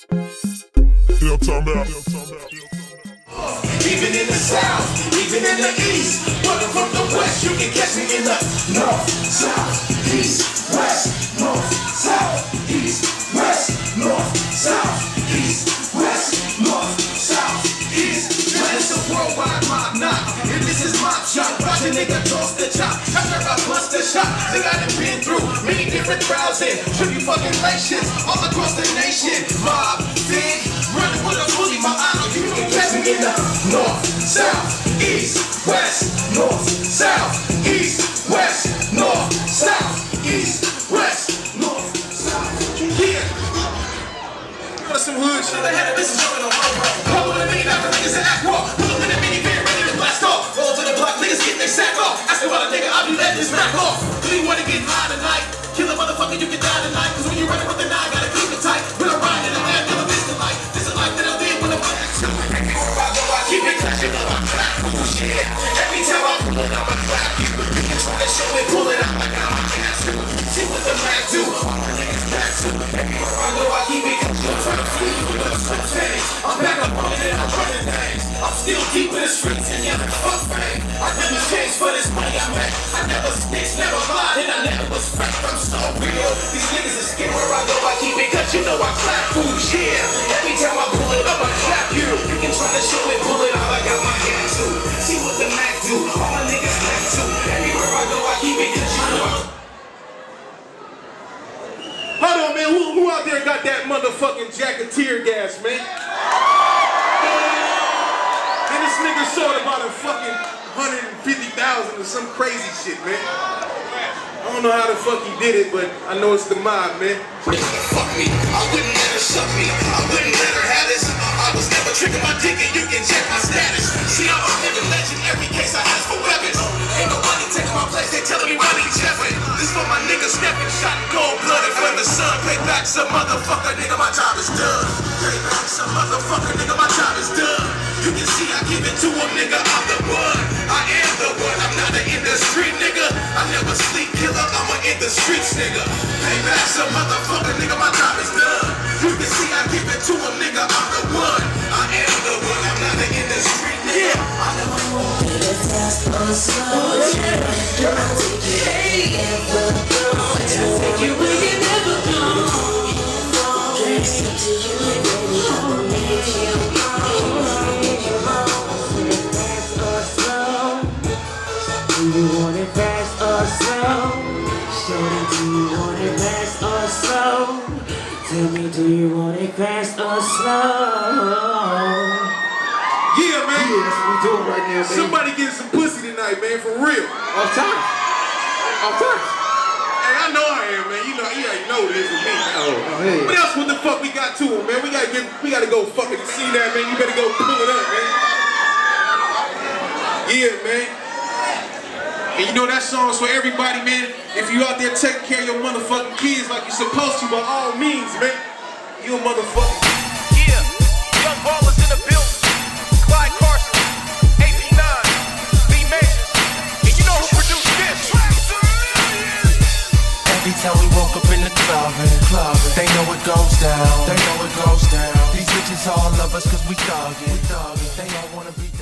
I'm talking about. Even in the south, even in the east, brother from the west, you can catch me in the north, south, east, west, north, south, east, west, north, south, east, west, north, south, east. Man, it's a worldwide mob knock, and this is mob shop. Watch a nigga toss the chop, after I bust the shot. Think I done been through many different crowds and tribute fucking relations all across the nation. Mob, big, running with a fully my honor. You can catch me in the north, south, east, west, north, south, east, west, north, south, east, west, north, south. Yeah. Got some hood shit. I had a business jumping on my road. Pull with a mini after niggas in act walk. Pull up in a minivan ready to blast off. Roll to the block, niggas get their sack off. Ask me about a nigga, I'll be letting this back off. Do you wanna get high tonight? Kill a motherfucker, you can die tonight. Cause when you running with the nine, gotta keep it tight. When I ride in the land, never miss the light. This is life that I live when I'm I keep it clutching up, I'm clap, shit. Every time I pull it up, I clap you. You can try to show it, pull it up, I got my castle. See what the Mac do, all my niggas back to. Everywhere I go, I keep it clutching. I'm trying to flee with the things. I'm back up on it and I'm running things. I'm still deep in the streets and yeah, fuck fame. I never changed for this money I make. I never snitched, never lied, and I never was fake. I'm so real. These niggas are scared where I go, I keep it cause you know I clap food, yeah. Every time I pull it up, I clap you. You can try to show it, pull it up, I got my hand too. See what the Mac do, all my niggas back too. Everywhere I go, I keep it cause you know. Hold on, man. Who out there got that motherfucking jack of tear gas, man? And this nigga sold about a fucking 150,000 or some crazy shit, man. I don't know how the fuck he did it, but I know it's the mob, man. Fuck me, I wouldn't let her suck me. I wouldn't let her have this. I was never tricking my dick and you can check my status. See, I'm a living legend. Every case I ask for weapons. Ain't nobody taking my place. They telling me money Jeffin'. This for my niggas stepping, shot cold-blooded when the sun pay back some motherfucker, nigga, my job is done. Pay back some motherfucker, nigga, my job is done. You can see I give it to him, nigga, I'm the one. I am the one, I'm not an in the street, nigga. I never sleep, killer, I'm a in the streets, nigga. Pay back some motherfucker, nigga, my job is done. You can see I give it to him, nigga, I'm the one. I am the one, I'm not an in the street, nigga. I never want it fast or slow. I'll take you ever go. I'll take you where you never go. Listen to you, baby, I'll make you do you want it fast or slow? Shorty, do you want it fast or slow? Tell me, do you want it fast or slow? Yeah, man. Yeah, that's what we doing right now, man. Somebody getting some pussy tonight, man, for real. Off top. Off top. Hey, I know I am, man. You already know this is me. Oh, hey. What else? What the fuck we got to him, man? We gotta go fucking see that, man. You better go pull it up, man. Yeah, man. And you know that song's for everybody, man. If you out there taking care of your motherfucking kids like you're supposed to, by all means, man. You a motherfucker. Yeah, young ballers in the building. Clyde Carson, AP9, B Majors. And you know who produced this? Every time we woke up in the club, they know it goes down. They know it goes down. These bitches all love us cause we thuggin'. They all wanna be